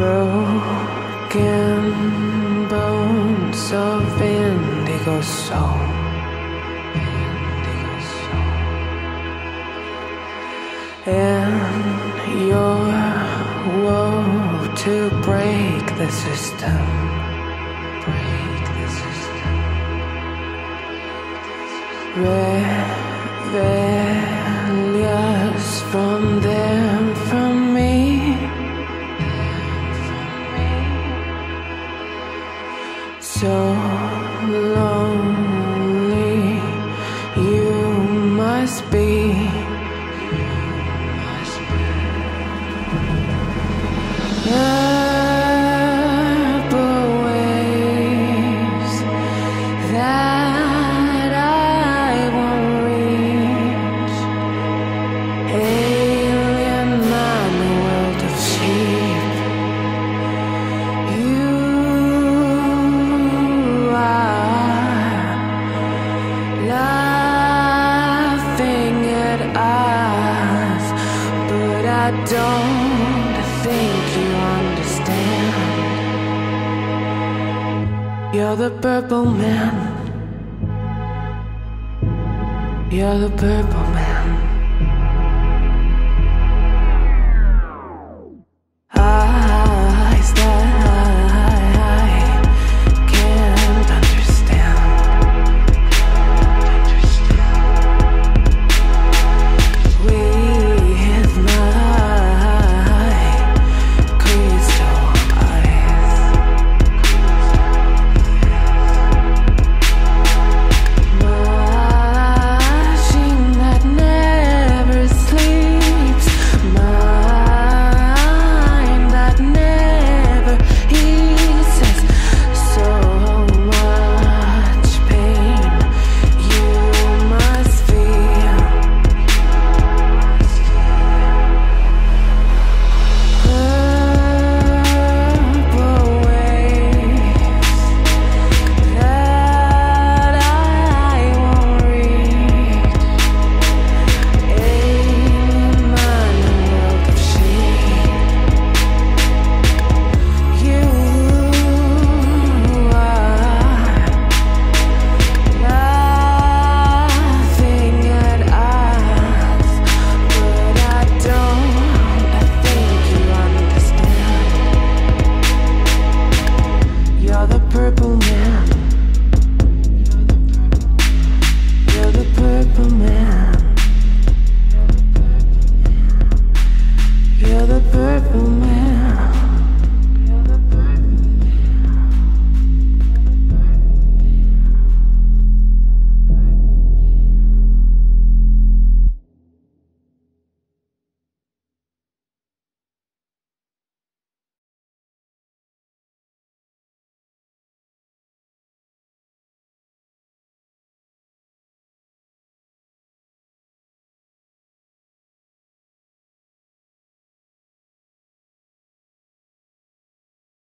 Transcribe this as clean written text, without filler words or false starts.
broken bones of indigo soul. And your woe to break the system. Rebellious from them, from me. So lonely you must be. Purple waves that I won't reach. Alien man, a world of sheep. You are laughing at us, but I don't think you understand. You're the purple man. You're the purple man.